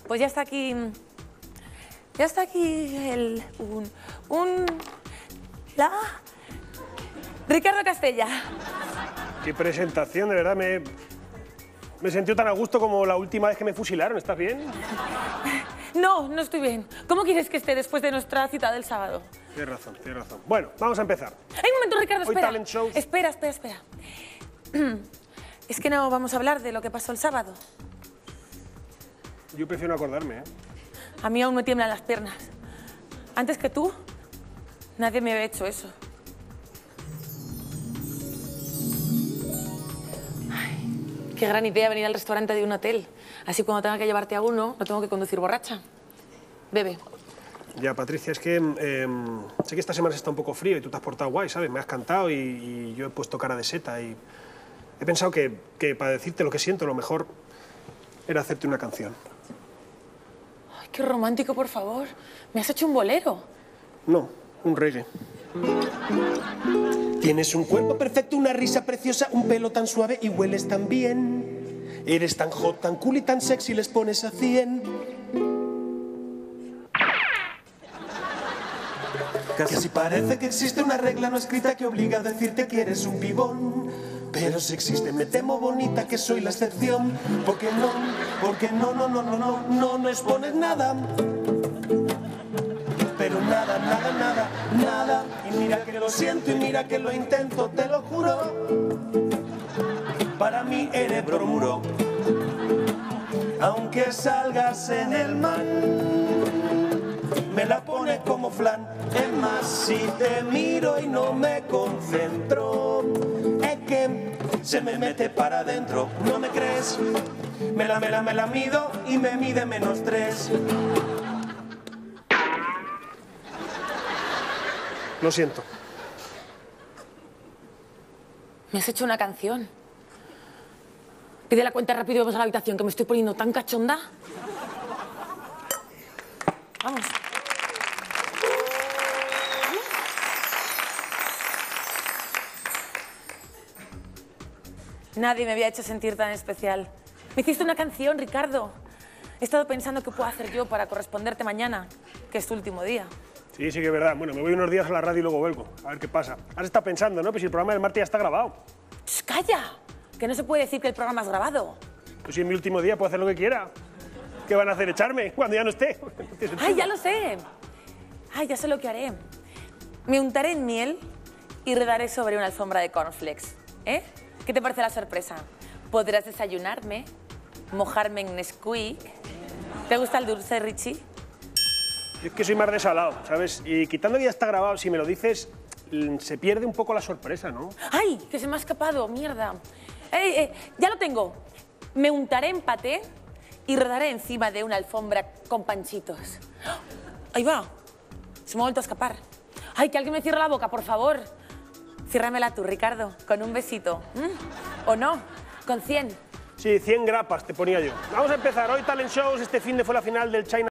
Pues ya está aquí... Ya está aquí Ricardo Castella. Qué presentación, de verdad, me he sentido tan a gusto como la última vez que me fusilaron. ¿Estás bien? No, no estoy bien. ¿Cómo quieres que esté después de nuestra cita del sábado? Tienes razón, tienes razón. Bueno, vamos a empezar. ¡Ay, un momento, Ricardo, espera! Hoy talent shows. Espera. Es que no vamos a hablar de lo que pasó el sábado. Yo prefiero no acordarme, ¿eh? A mí aún me tiemblan las piernas. Antes que tú, nadie me había hecho eso. Ay, qué gran idea venir al restaurante de un hotel. Así cuando tenga que llevarte a uno, no tengo que conducir borracha. Bebe. Ya, Patricia, es que sé que esta semana está un poco frío y tú te has portado guay, ¿sabes? Me has cantado y yo he puesto cara de seta y he pensado que para decirte lo que siento, lo mejor era hacerte una canción. Ay, qué romántico, por favor. ¿Me has hecho un bolero? No, un reggae. Tienes un cuerpo perfecto, una risa preciosa, un pelo tan suave y hueles tan bien. Eres tan hot, tan cool y tan sexy, les pones a 100. Casi parece que existe una regla no escrita que obliga a decirte que eres un pibón. Pero si existe, me temo bonita que soy la excepción. Porque no nos pones nada. Pero nada. Y mira que lo siento y mira que lo intento, te lo juro. Para mí eres bromuro. Aunque salgas en el mar, me la pones como flan. Es más, si te miro y no me concentro, es que se me mete para adentro. ¿No me crees? Me la mido y me mide -3. Lo siento. Me has hecho una canción. Pide la cuenta rápido y vamos a la habitación, que me estoy poniendo tan cachonda. Vamos. Nadie me había hecho sentir tan especial. Me hiciste una canción, Ricardo. He estado pensando qué puedo hacer yo para corresponderte mañana, que es tu último día. Sí, que es verdad. Bueno, me voy unos días a la radio y luego vuelvo. A ver qué pasa. Has estado pensando, ¿no? Pues si el programa del martes ya está grabado. ¡Shh, calla! Que no se puede decir que el programa es grabado. Pues si en mi último día puedo hacer lo que quiera. ¿Qué van a hacer? ¿Echarme cuando ya no esté? ¡Ay, ya lo sé! ¡Ay, ya sé lo que haré! Me untaré en miel y redaré sobre una alfombra de cornflakes. ¿Eh? ¿Qué te parece la sorpresa? Podrás desayunarme, mojarme en Nesquik. ¿Te gusta el dulce, Richie? Es que soy más desalado, ¿sabes? Y quitando que ya está grabado, si me lo dices, se pierde un poco la sorpresa, ¿no? ¡Ay, que se me ha escapado! ¡Mierda! Ya lo tengo. Me untaré en paté y rodaré encima de una alfombra con panchitos. ¡Ahí va! Se me ha vuelto a escapar. ¡Ay, que alguien me cierre la boca, por favor! Ciérramela tú, Ricardo, con un besito. ¿O no? Con 100. Sí, 100 grapas te ponía yo. Vamos a empezar. Hoy Talent Shows, este fin de fue la final del China